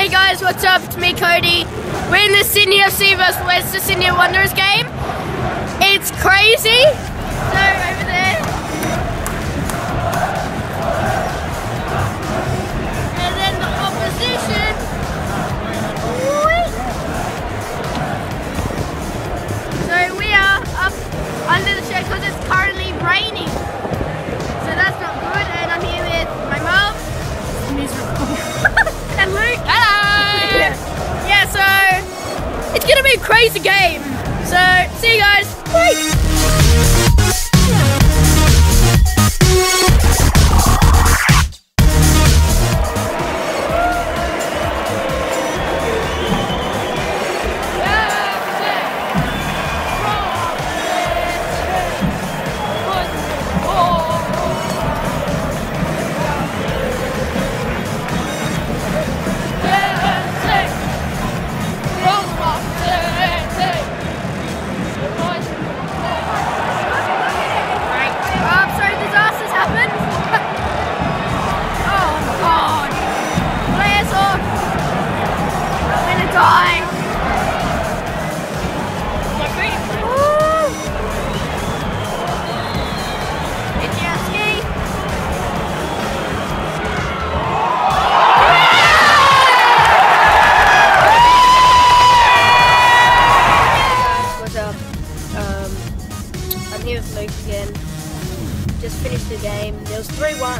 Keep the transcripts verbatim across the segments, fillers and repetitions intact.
Hey guys, what's up? It's me, Cody. We're in the Sydney F C versus Wsw Wanderers game. It's crazy. So over there. And then the opposition. So we are up under the shed because it's currently raining. So that's not good. And I'm here with my mum. Miserable. And Luke. Hello. Yeah. Yeah, so it's gonna be a crazy game. So see you guys. Bye. Again, just finished the game. It was three one.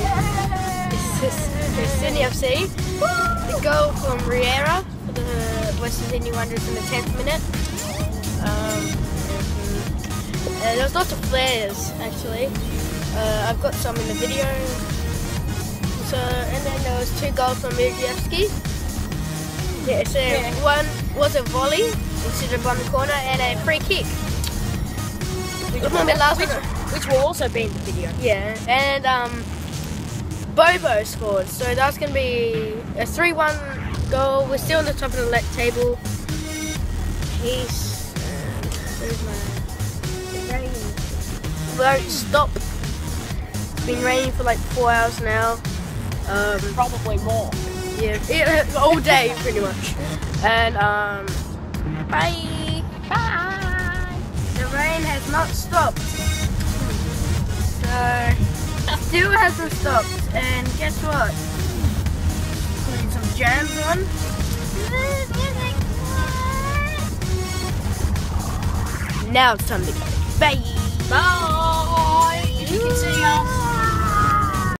It's Sydney F C. The goal from Riera for the Western Sydney Wanderers in the tenth minute. Um, and there was lots of flares actually. Uh, I've got some in the video. So and then there was two goals from Wsw. Yeah, so yeah. One was a volley instead of on the corner and a free kick. Which, last which, which will also be in the video. Yeah, and um, Bobo scored, so that's going to be a three one goal. We're still on the top of the leg table. Peace. Where's my rain? Won't stop. It's been raining for like four hours now. Um, Probably more. Yeah, it, all day pretty much. And um, bye. Bye. The rain has not stopped, so still hasn't stopped. And guess what? Putting some jams on. Now it's time to go. Bye. Bye. You can see us.